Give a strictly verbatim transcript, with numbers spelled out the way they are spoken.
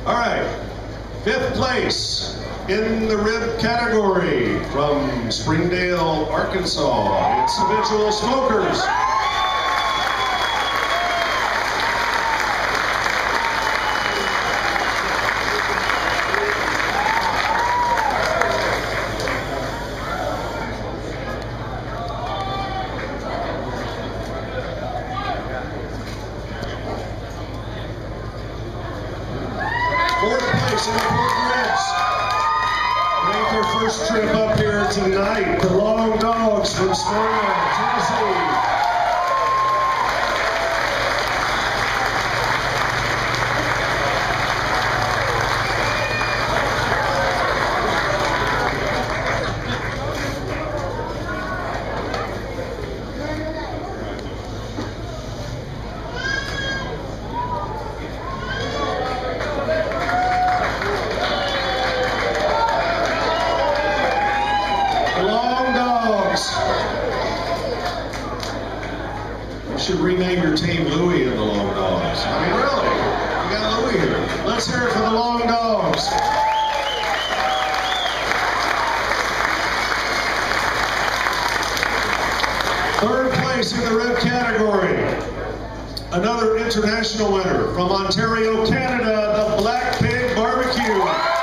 All right, fifth place in the rib category from Springdale, Arkansas. It's Habitual Smokers. Fourth place in the Pork Ribs. Make their first trip up here tonight. The Long Dogs from Smyrna, Tennessee. You should rename your team Louie and the Long Dogs. I mean, really, you got Louie here. Let's hear it for the Long Dogs. Third place in the rib category. Another international winner from Ontario, Canada, the Black Pig Barbecue.